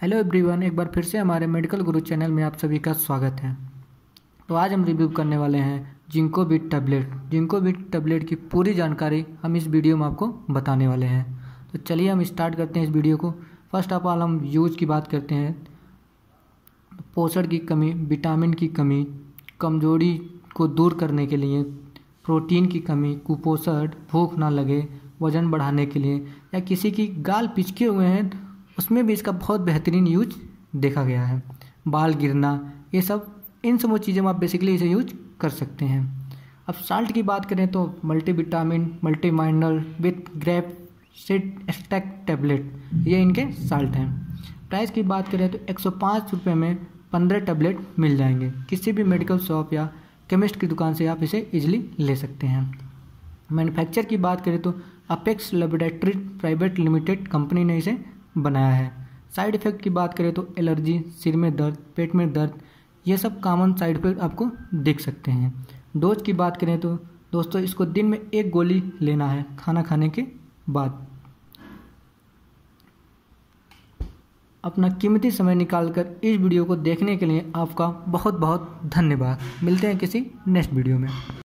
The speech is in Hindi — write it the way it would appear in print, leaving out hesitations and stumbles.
हेलो एवरीवन, एक बार फिर से हमारे मेडिकल गुरु चैनल में आप सभी का स्वागत है। तो आज हम रिव्यू करने वाले हैं Zincovit tablet. Zincovit tablet की पूरी जानकारी हम इस वीडियो में आपको बताने वाले हैं। तो चलिए हम स्टार्ट करते हैं इस वीडियो को। फर्स्ट ऑफ ऑल हम यूज की बात करते हैं। पोषण की कमी, विटामिन की कमी, कमजोरी को दूर करने के लिए, प्रोटीन की कमी, कुपोषण, भूख ना लगे, वजन बढ़ाने के लिए, या किसी की गाल पिचके हुए हैं उसमें भी इसका बहुत बेहतरीन यूज देखा गया है। बाल गिरना, ये सब इन सब चीज़ों में आप बेसिकली इसे यूज कर सकते हैं। अब साल्ट की बात करें तो multivitamin, multi mineral with grape seed extract tablet, ये इनके साल्ट हैं। प्राइस की बात करें तो 105 रुपये में 15 टैबलेट मिल जाएंगे। किसी भी मेडिकल शॉप या केमिस्ट की दुकान से आप इसे इजीली ले सकते हैं। मैन्युफैक्चर की बात करें तो Apex laboratory private limited company ने इसे बनाया है। साइड इफ़ेक्ट की बात करें तो एलर्जी, सिर में दर्द, पेट में दर्द, ये सब कॉमन साइड इफेक्ट आपको देख सकते हैं। डोज की बात करें तो दोस्तों इसको दिन में 1 गोली लेना है खाना खाने के बाद। अपना कीमती समय निकालकर इस वीडियो को देखने के लिए आपका बहुत बहुत धन्यवाद। मिलते हैं किसी नेक्स्ट वीडियो में।